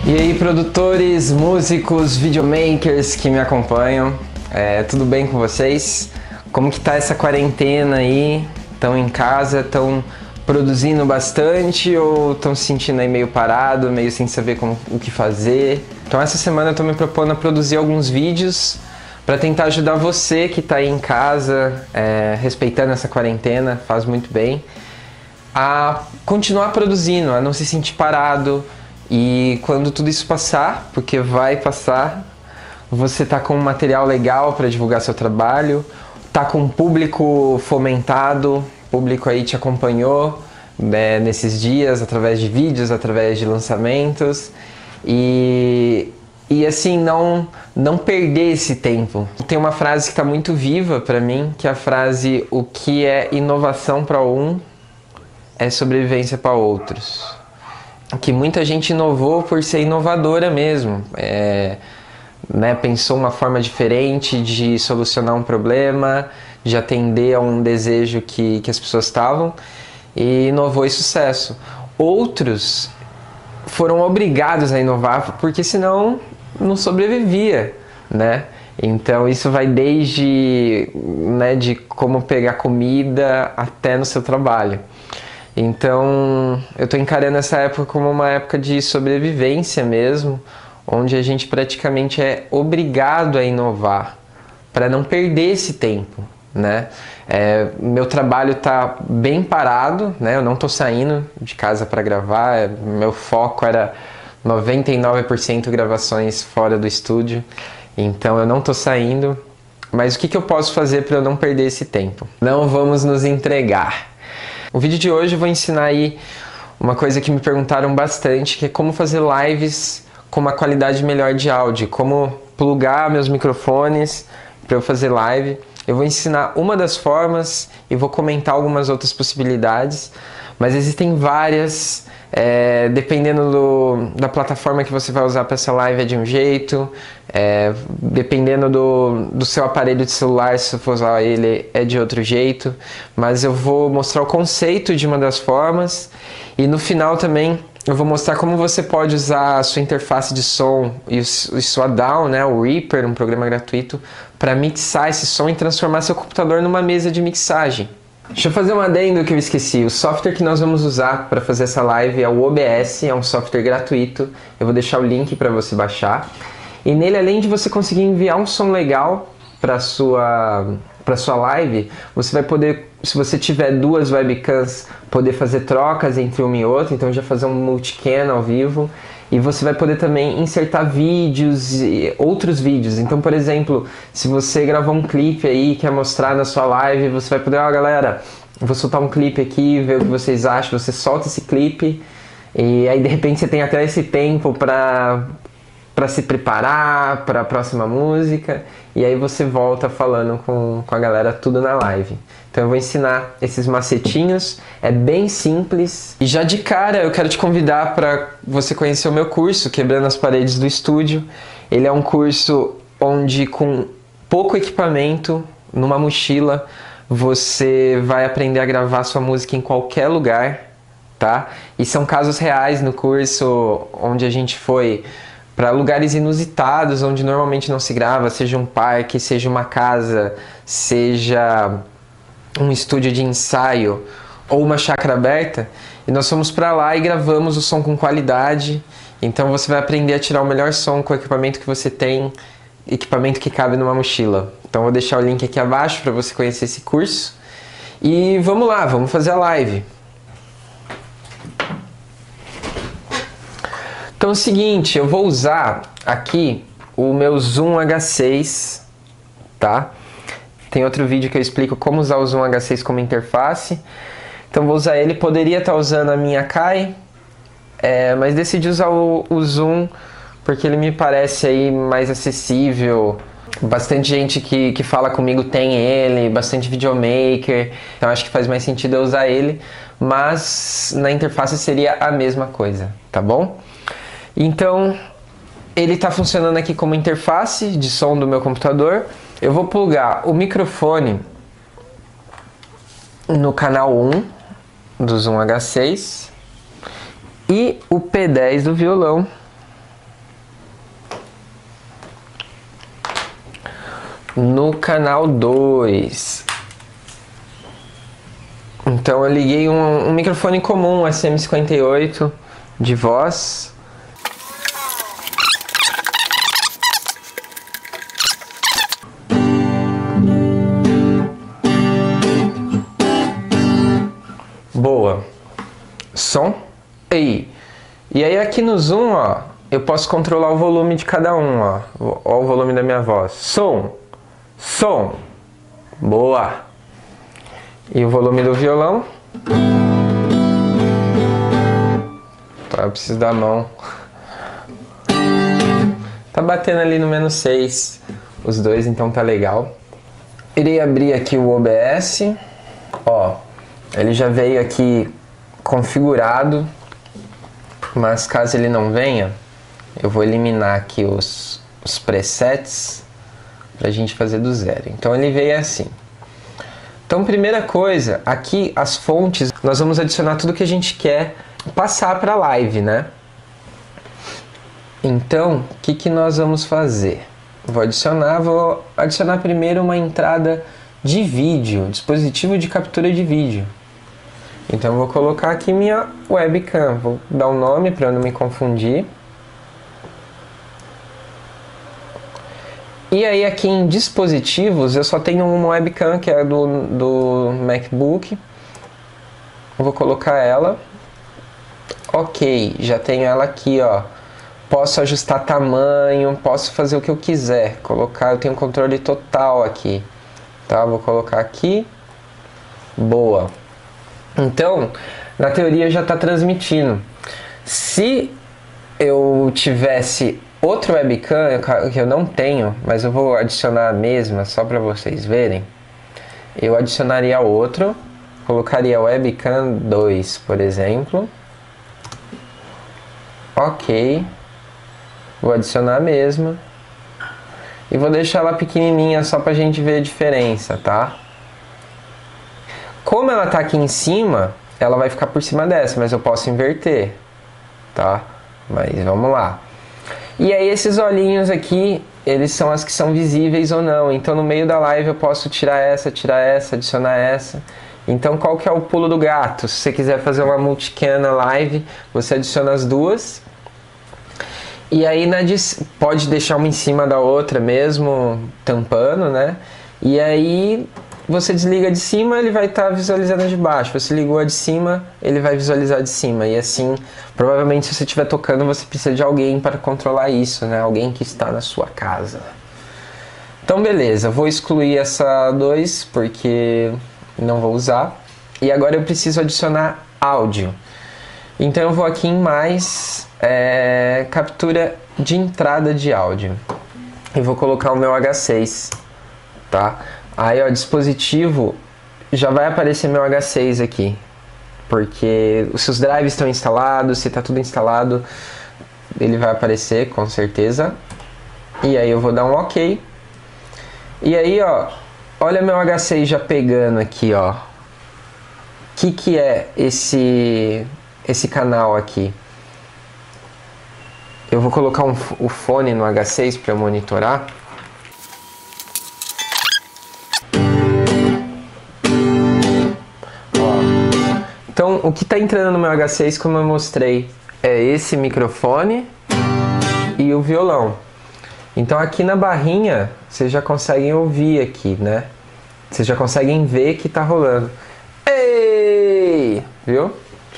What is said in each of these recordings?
E aí, produtores, músicos, videomakers que me acompanham, tudo bem com vocês? Como que tá essa quarentena aí? Estão em casa, estão produzindo bastante ou estão se sentindo aí meio parado, meio sem saber o que fazer? Então essa semana eu tô me propondo a produzir alguns vídeos para tentar ajudar você que tá aí em casa, respeitando essa quarentena, faz muito bem, a continuar produzindo, a não se sentir parado. E quando tudo isso passar, porque vai passar, você tá com um material legal para divulgar seu trabalho, tá com um público fomentado, o público aí te acompanhou nesses dias, através de vídeos, através de lançamentos, e assim, não perder esse tempo. Tem uma frase que está muito viva para mim, que é a frase: o que é inovação para um é sobrevivência para outros. Que muita gente inovou por ser inovadora mesmo, pensou uma forma diferente de solucionar um problema, de atender a um desejo que as pessoas estavam, e inovou e sucesso. Outros foram obrigados a inovar porque senão não sobrevivia, né? Então isso vai desde de como pegar comida até no seu trabalho. Então eu estou encarando essa época como uma época de sobrevivência mesmo, onde a gente praticamente é obrigado a inovar para não perder esse tempo, né? Meu trabalho está bem parado, né? Eu não estou saindo de casa para gravar, meu foco era 99% gravações fora do estúdio, então eu não estou saindo. Mas o que eu posso fazer para eu não perder esse tempo? Não vamos nos entregar. O vídeo de hoje eu vou ensinar aí uma coisa que me perguntaram bastante, que é como fazer lives com uma qualidade melhor de áudio, como plugar meus microfones para eu fazer live. Eu vou ensinar uma das formas e vou comentar algumas outras possibilidades, mas existem várias, dependendo da plataforma que você vai usar para essa live é de um jeito, dependendo do seu aparelho de celular, se você for usar ele, é de outro jeito, mas eu vou mostrar o conceito de uma das formas e no final também eu vou mostrar como você pode usar a sua interface de som e sua DAW, né, o Reaper, um programa gratuito, para mixar esse som e transformar seu computador numa mesa de mixagem. Deixa eu fazer um adendo que eu esqueci. O software que nós vamos usar para fazer essa live é o OBS, é um software gratuito. Eu vou deixar o link para você baixar. E nele, além de você conseguir enviar um som legal para sua live, você vai poder, se você tiver duas webcams, poder fazer trocas entre uma e outra, então já fazer um multicam ao vivo. E você vai poder também insertar vídeos e outros vídeos. Então, por exemplo, se você gravou um clipe aí e quer mostrar na sua live, você vai poder, galera, vou soltar um clipe aqui, ver o que vocês acham. Você solta esse clipe e aí de repente você tem até esse tempo para se preparar para a próxima música, e aí você volta falando com a galera tudo na live. Então eu vou ensinar esses macetinhos, é bem simples. E já de cara eu quero te convidar para você conhecer o meu curso, Quebrando as Paredes do Estúdio. Ele é um curso onde com pouco equipamento, numa mochila, você vai aprender a gravar sua música em qualquer lugar, tá? E são casos reais no curso, onde a gente foi para lugares inusitados, onde normalmente não se grava, seja um parque, seja uma casa, seja um estúdio de ensaio ou uma chácara aberta, e nós fomos para lá e gravamos o som com qualidade. Então você vai aprender a tirar o melhor som com o equipamento que você tem, equipamento que cabe numa mochila. Então eu vou deixar o link aqui abaixo para você conhecer esse curso. E vamos lá, vamos fazer a live. Então é o seguinte, eu vou usar aqui o meu Zoom H6, tá? Tem outro vídeo que eu explico como usar o Zoom H6 como interface. Então vou usar ele, poderia estar usando a minha Akai, mas decidi usar o Zoom porque ele me parece aí mais acessível. Bastante gente que fala comigo tem ele, bastante videomaker, então acho que faz mais sentido eu usar ele, mas na interface seria a mesma coisa, tá bom? Então, ele está funcionando aqui como interface de som do meu computador. Eu vou plugar o microfone no canal 1 do Zoom H6 e o P10 do violão no canal 2. Então eu liguei um microfone comum, SM58 de voz. Boa. Som. E aí aqui no zoom, ó, eu posso controlar o volume de cada um, ó. Ó o volume da minha voz. Som. Som. Boa. E o volume do violão. Eu preciso da mão. Tá batendo ali no -6 os dois, então tá legal. Irei abrir aqui o OBS. Ó, ele já veio aqui configurado, mas caso ele não venha, eu vou eliminar aqui os presets pra gente fazer do zero. Então ele veio assim. Então, primeira coisa, aqui as fontes, nós vamos adicionar tudo que a gente quer passar para a live, né? Então, o que nós vamos fazer? Vou adicionar primeiro uma entrada de vídeo, dispositivo de captura de vídeo. Então, eu vou colocar aqui minha webcam, vou dar um nome para não me confundir. E aí aqui em dispositivos eu só tenho uma webcam que é do MacBook. Eu vou colocar ela. Ok, já tenho ela aqui, ó. Posso ajustar tamanho, posso fazer o que eu quiser. Eu tenho controle total aqui. Tá, vou colocar aqui. Boa. Então, na teoria já está transmitindo. Se eu tivesse outro webcam que eu não tenho, mas eu vou adicionar a mesma só para vocês verem. Eu adicionaria outro, colocaria webcam 2, por exemplo. Ok, vou adicionar a mesma e vou deixar ela pequenininha só pra gente ver a diferença, tá? Como ela tá aqui em cima, ela vai ficar por cima dessa, mas eu posso inverter, tá? Mas vamos lá. E aí esses olhinhos aqui, eles são as que são visíveis ou não. Então no meio da live eu posso tirar essa, adicionar essa. Então qual que é o pulo do gato? Se você quiser fazer uma multicam na live, você adiciona as duas. E aí pode deixar uma em cima da outra mesmo, tampando, né? E aí você desliga de cima, ele vai estar visualizando de baixo. Você ligou a de cima, ele vai visualizar de cima. E assim, provavelmente se você estiver tocando, você precisa de alguém para controlar isso, né? Alguém que está na sua casa. Então beleza, vou excluir essa 2 porque não vou usar. E agora eu preciso adicionar áudio. Então eu vou aqui em mais, captura de entrada de áudio. E vou colocar o meu H6, tá? Aí, ó, dispositivo, já vai aparecer meu H6 aqui. Porque se os drives estão instalados, se está tudo instalado, ele vai aparecer com certeza. E aí eu vou dar um OK. E aí, ó, olha meu H6 já pegando aqui, ó. O que é esse canal aqui? Eu vou colocar o fone no H6 para monitorar. Então, o que está entrando no meu H6, como eu mostrei, é esse microfone e o violão. Então, aqui na barrinha, vocês já conseguem ouvir aqui, né? Vocês já conseguem ver que está rolando. Ei! Viu?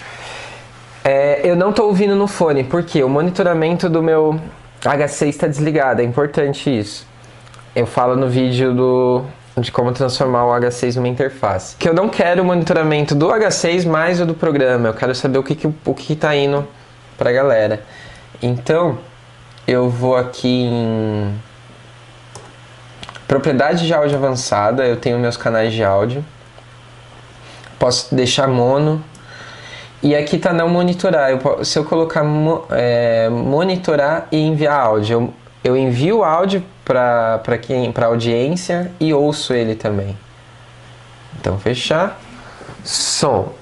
Eu não estou ouvindo no fone, porque o monitoramento do meu H6 está desligado. É importante isso. Eu falo no vídeo de como transformar o H6 numa interface. Que eu não quero o monitoramento do H6 mais o do programa. Eu quero saber o que tá indo pra galera. Então, eu vou aqui em propriedade de áudio avançada. Eu tenho meus canais de áudio. Posso deixar mono. E aqui tá não monitorar. Se eu colocar monitorar e enviar áudio, eu envio o áudio para a audiência e ouço ele também. Então fechar. Som.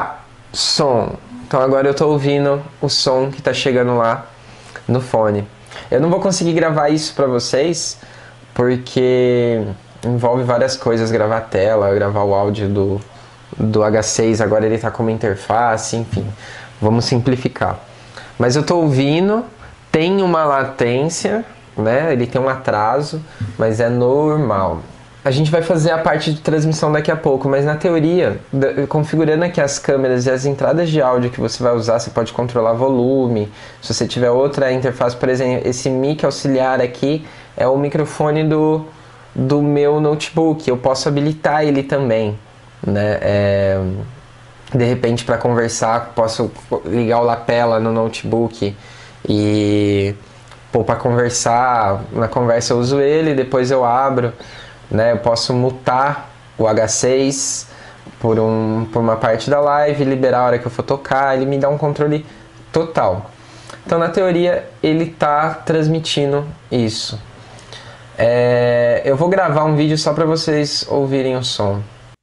Som. Então agora eu estou ouvindo o som que está chegando lá no fone. Eu não vou conseguir gravar isso para vocês, porque envolve várias coisas, gravar a tela, gravar o áudio do H6, agora ele tá como interface, enfim, vamos simplificar. Mas eu tô ouvindo, tem uma latência, né? Ele tem um atraso, mas é normal. A gente vai fazer a parte de transmissão daqui a pouco, mas na teoria, configurando aqui as câmeras e as entradas de áudio que você vai usar, você pode controlar volume. Se você tiver outra interface, por exemplo, esse mic auxiliar aqui é o microfone do meu notebook. Eu posso habilitar ele também, né? De repente, para conversar, posso ligar o lapela no notebook e para conversar, na conversa eu uso ele, depois eu abro. Né, eu posso mutar o H6 por uma parte da live, liberar a hora que eu for tocar, ele me dá um controle total. Então, na teoria, ele está transmitindo isso. Eu vou gravar um vídeo só para vocês ouvirem o som.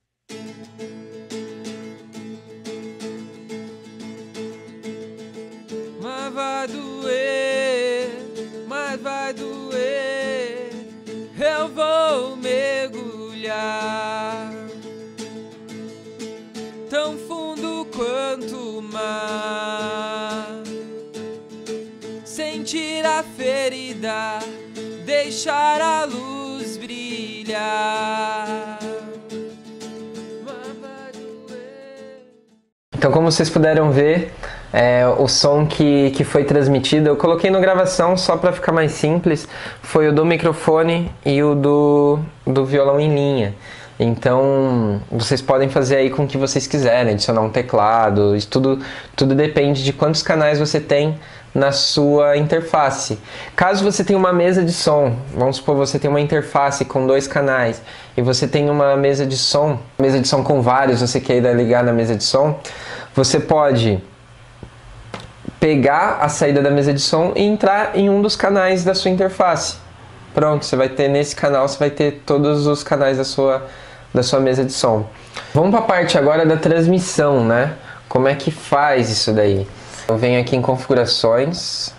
Mas vai doer, mas vai doer. Eu vou mergulhar tão fundo quanto o mar, sentir a ferida, deixar a luz brilhar. Mas vai doer. Então, como vocês puderam ver, o som que foi transmitido, eu coloquei no gravação só para ficar mais simples, foi o do microfone e o do violão em linha. Então, vocês podem fazer aí com o que vocês quiserem, adicionar um teclado, isso tudo depende de quantos canais você tem na sua interface. Caso você tenha uma mesa de som, vamos supor você tem uma interface com 2 canais e você tem uma mesa de som com vários, você queira ligar na mesa de som, você pode pegar a saída da mesa de som e entrar em um dos canais da sua interface. Pronto, você vai ter nesse canal, você vai ter todos os canais da sua mesa de som. Vamos para a parte agora da transmissão, né? Como é que faz isso daí? Eu venho aqui em configurações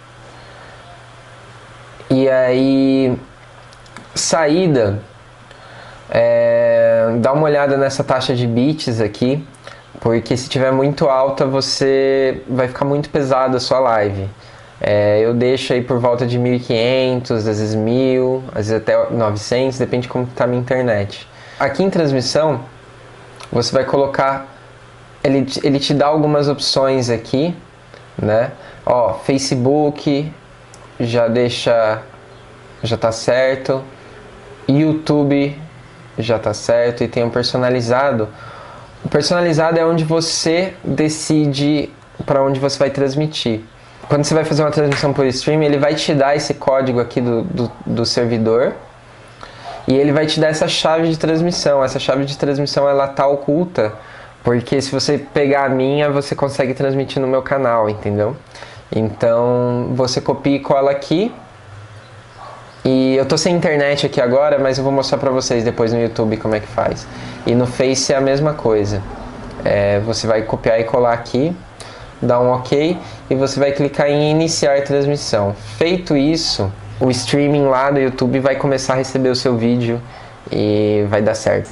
e aí saída, dá uma olhada nessa taxa de bits aqui, porque se tiver muito alta você vai ficar muito pesado a sua live. Eu deixo aí por volta de 1.500, às vezes 1.000, às vezes até 900, depende de como está a minha internet. Aqui em transmissão, você vai colocar, ele te dá algumas opções aqui, né? Ó, Facebook, já tá certo, YouTube já tá certo, e tem um personalizado. O personalizado é onde você decide para onde você vai transmitir. Quando você vai fazer uma transmissão por stream, ele vai te dar esse código aqui do servidor e ele vai te dar essa chave de transmissão. Essa chave de transmissão ela tá oculta, porque se você pegar a minha, você consegue transmitir no meu canal, entendeu? Então você copia e cola aqui. E eu tô sem internet aqui agora, mas eu vou mostrar pra vocês depois no YouTube como é que faz. E no Face é a mesma coisa. Você vai copiar e colar aqui, dar um OK e você vai clicar em iniciar transmissão. Feito isso, o streaming lá do YouTube vai começar a receber o seu vídeo e vai dar certo.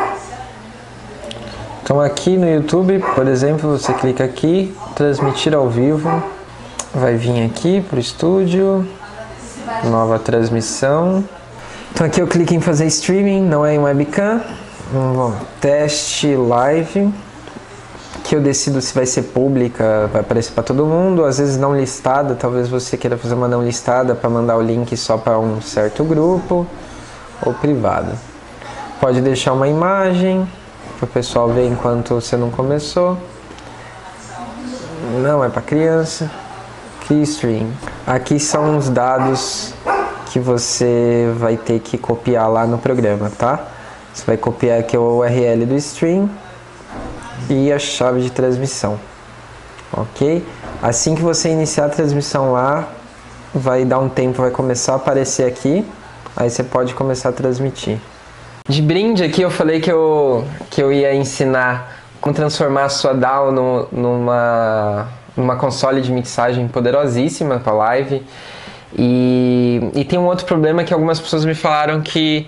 Então aqui no YouTube, por exemplo, você clica aqui, transmitir ao vivo, vai vir aqui pro estúdio, nova transmissão. Então aqui eu clico em fazer streaming, não é em webcam. Teste live, que eu decido se vai ser pública, vai aparecer para todo mundo, às vezes não listada, talvez você queira fazer uma não listada para mandar o link só para um certo grupo, ou privada. Pode deixar uma imagem para o pessoal ver enquanto você não começou. Não é para criança. Keystream. Aqui são os dados que você vai ter que copiar lá no programa, tá? Você vai copiar aqui o URL do stream e a chave de transmissão, ok? Assim que você iniciar a transmissão lá, vai dar um tempo, vai começar a aparecer aqui, aí você pode começar a transmitir. De brinde aqui eu falei que eu ia ensinar como transformar a sua DAW numa console de mixagem poderosíssima para live. E tem um outro problema que algumas pessoas me falaram que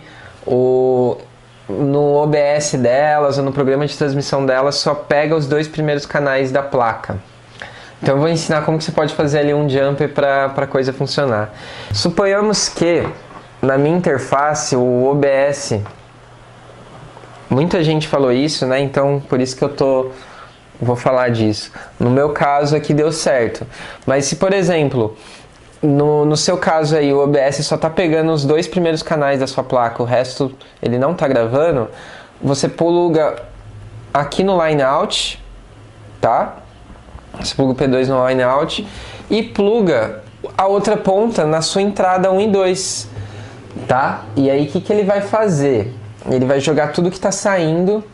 no OBS delas ou no programa de transmissão delas só pega os 2 primeiros canais da placa. Então eu vou ensinar como que você pode fazer ali um jumper para a coisa funcionar. Suponhamos que na minha interface o OBS, muita gente falou isso, né? Então por isso que vou falar disso. No meu caso aqui deu certo. Mas se, por exemplo, no seu caso aí o OBS só está pegando os 2 primeiros canais da sua placa, o resto ele não está gravando, você pluga aqui no line out, tá? Você pluga o P2 no line out e pluga a outra ponta na sua entrada 1 e 2, tá? E aí o que ele vai fazer? Ele vai jogar tudo que está saindo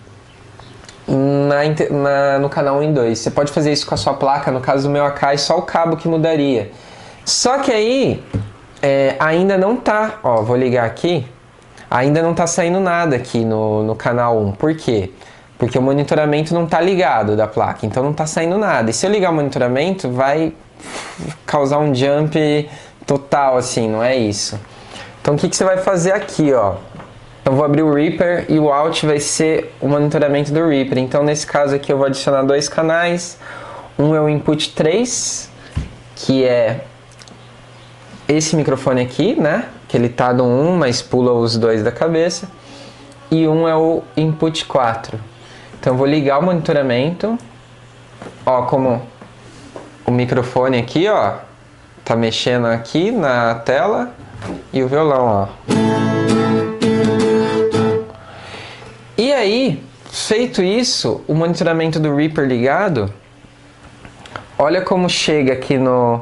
no canal 1 e 2. Você pode fazer isso com a sua placa, no caso do meu AK é só o cabo que mudaria. Só que aí ainda não tá, ó, vou ligar aqui, ainda não tá saindo nada aqui no canal 1. Por quê? Porque o monitoramento não tá ligado da placa, então não tá saindo nada. E se eu ligar o monitoramento, vai causar um jump total, assim, não é isso. Então o que você vai fazer aqui, ó? Eu vou abrir o Reaper e o Out vai ser o monitoramento do Reaper. Então nesse caso aqui eu vou adicionar 2 canais. Um é o input 3, que é esse microfone aqui, né? Que ele tá no 1, mas pula os 2 da cabeça. E um é o input 4. Então eu vou ligar o monitoramento. Ó, como o microfone aqui, ó, tá mexendo aqui na tela. E o violão, ó. E aí, feito isso, o monitoramento do Reaper ligado, olha como chega aqui no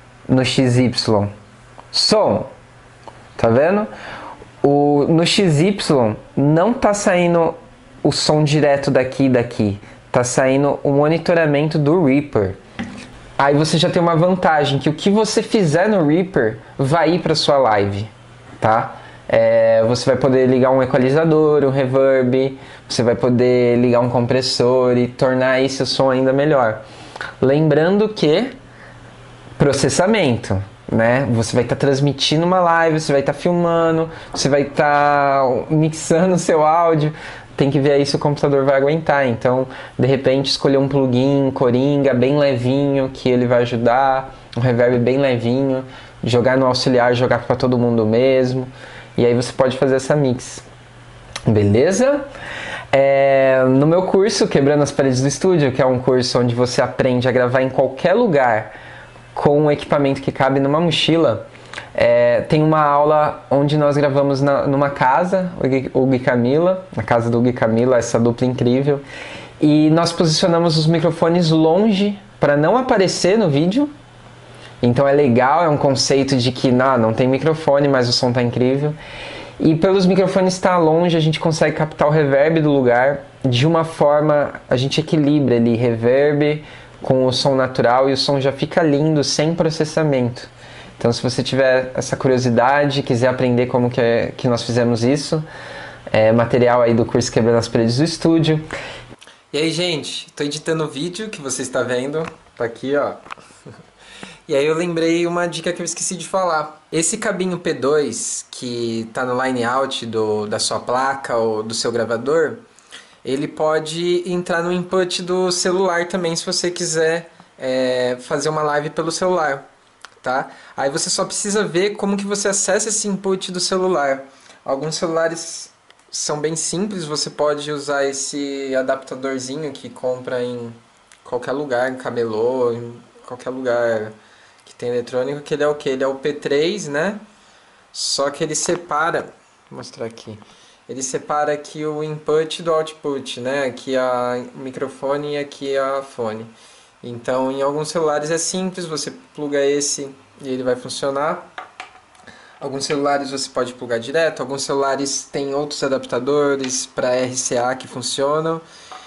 XY. Som, tá vendo? No XY não tá saindo o som direto daqui e daqui, tá saindo o monitoramento do Reaper. Aí você já tem uma vantagem, que o que você fizer no Reaper vai ir para sua live, tá? Você vai poder ligar um equalizador, um reverb, você vai poder ligar um compressor e tornar aí seu som ainda melhor. Lembrando que processamento, né? Você vai estar transmitindo uma live, você vai estar filmando, você vai estar mixando o seu áudio. Tem que ver aí se o computador vai aguentar. Então, de repente, escolher um plugin Coringa bem levinho, que ele vai ajudar, um reverb bem levinho, jogar no auxiliar, jogar para todo mundo mesmo. E aí você pode fazer essa mix. Beleza? No meu curso, Quebrando as Paredes do Estúdio, que é um curso onde você aprende a gravar em qualquer lugar com um equipamento que cabe numa mochila, tem uma aula onde nós gravamos numa casa, o Gui Camila, na casa do Gui Camila, essa dupla incrível, e nós posicionamos os microfones longe para não aparecer no vídeo. Então é legal, é um conceito de que não tem microfone, mas o som tá incrível. E pelos microfones estar longe, a gente consegue captar o reverb do lugar de uma forma, a gente equilibra ali reverb com o som natural e o som já fica lindo, sem processamento. Então se você tiver essa curiosidade, quiser aprender como que nós fizemos isso, material aí do curso Quebrando as Paredes do Estúdio. E aí, gente, tô editando o vídeo que você está vendo, tá aqui, ó. E aí eu lembrei uma dica que eu esqueci de falar. Esse cabinho P2 que tá no line out da sua placa ou do seu gravador, ele pode entrar no input do celular também, se você quiser fazer uma live pelo celular, tá? Aí você só precisa ver como que você acessa esse input do celular. Alguns celulares são bem simples, você pode usar esse adaptadorzinho que compra em qualquer lugar, em camelô, em qualquer lugar que tem eletrônico, que ele é o que? Ele é o P3, né? Só que ele separa, vou mostrar aqui, ele separa aqui o input do output, né? Aqui o microfone e aqui a fone. Então em alguns celulares é simples, você pluga esse e ele vai funcionar. Alguns celulares você pode plugar direto, alguns celulares têm outros adaptadores para RCA que funcionam.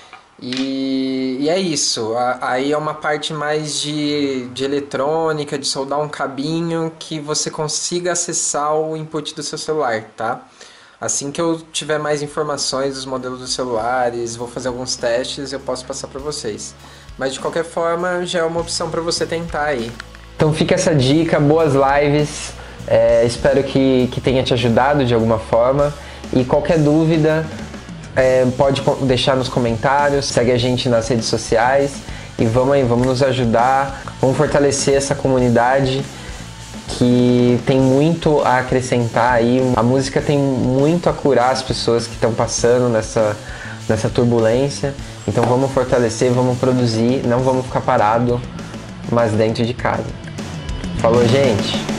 E é isso, aí é uma parte mais de eletrônica, de soldar um cabinho que você consiga acessar o input do seu celular, tá? Assim que eu tiver mais informações dos modelos dos celulares, vou fazer alguns testes, eu posso passar para vocês. Mas de qualquer forma já é uma opção para você tentar aí. Então fica essa dica, boas lives, espero que tenha te ajudado de alguma forma. E qualquer dúvida, pode deixar nos comentários, segue a gente nas redes sociais e vamos aí, vamos nos ajudar, vamos fortalecer essa comunidade que tem muito a acrescentar aí. A música tem muito a curar as pessoas que estão passando nessa turbulência. Então vamos fortalecer, vamos produzir, não vamos ficar parado, mas dentro de casa. Falou, gente!